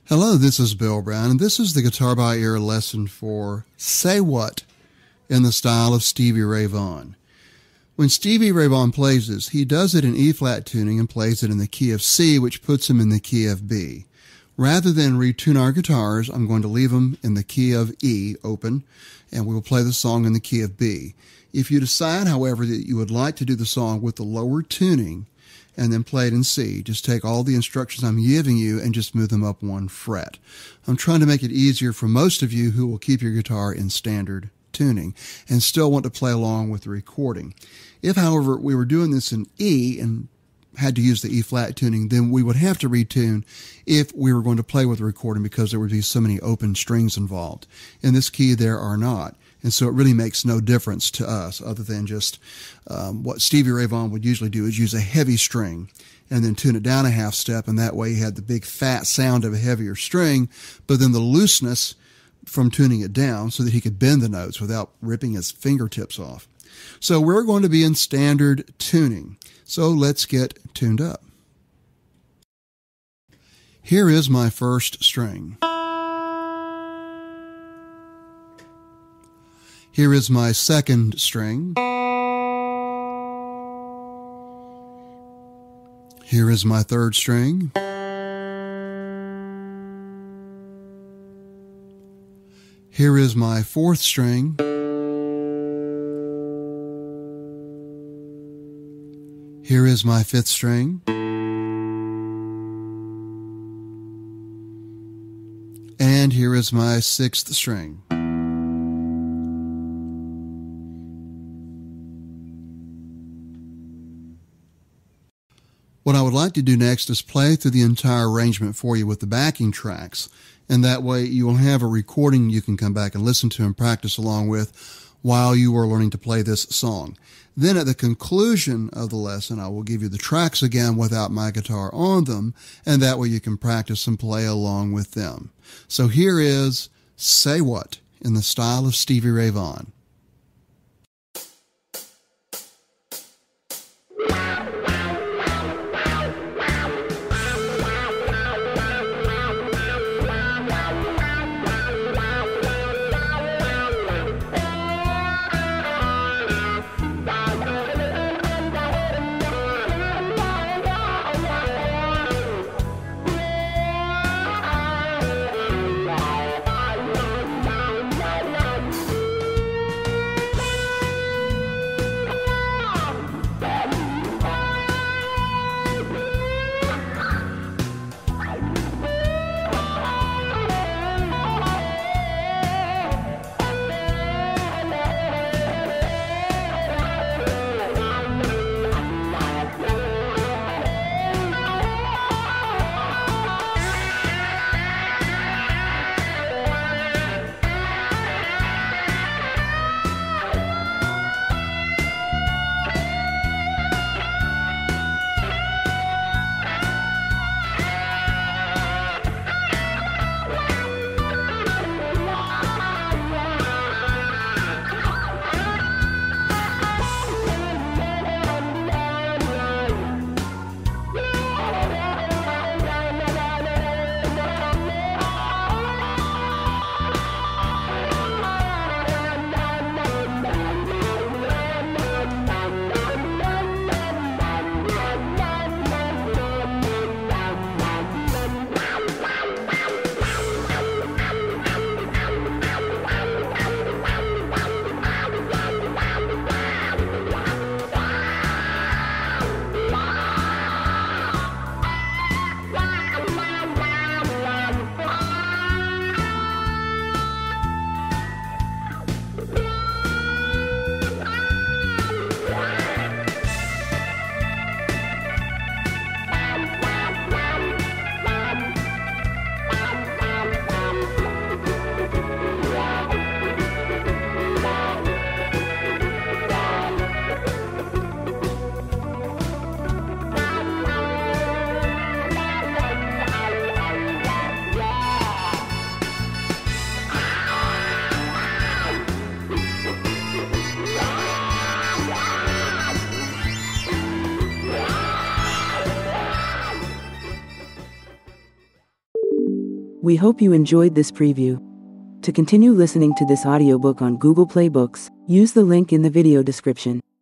Hello, this is Bill Brown, and this is the Guitar by Ear lesson for Say What in the style of Stevie Ray Vaughan. When Stevie Ray Vaughan plays this, he does it in E-flat tuning and plays it in the key of C, which puts him in the key of B. Rather than retune our guitars, I'm going to leave them in the key of E open, and we will play the song in the key of B. If you decide, however, that you would like to do the song with the lower tuning, and then play it in C. Just take all the instructions I'm giving you and just move them up one fret. I'm trying to make it easier for most of you who will keep your guitar in standard tuning and still want to play along with the recording. If, however, we were doing this in E and had to use the E-flat tuning, then we would have to retune if we were going to play with the recording because there would be so many open strings involved. In this key, there are not. And so it really makes no difference to us other than just what Stevie Ray Vaughan would usually do is use a heavy string and then tune it down a half step, and that way he had the big fat sound of a heavier string, but then the looseness from tuning it down so that he could bend the notes without ripping his fingertips off. So we're going to be in standard tuning. So let's get tuned up. Here is my first string. Here is my second string. Here is my third string. Here is my fourth string. Here is my fifth string. And here is my sixth string. What I would like to do next is play through the entire arrangement for you with the backing tracks, and that way you will have a recording you can come back and listen to and practice along with while you are learning to play this song. Then at the conclusion of the lesson, I will give you the tracks again without my guitar on them, and that way you can practice and play along with them. So here is Say What in the style of Stevie Ray Vaughan. We hope you enjoyed this preview. To continue listening to this audiobook on Google Play Books, use the link in the video description.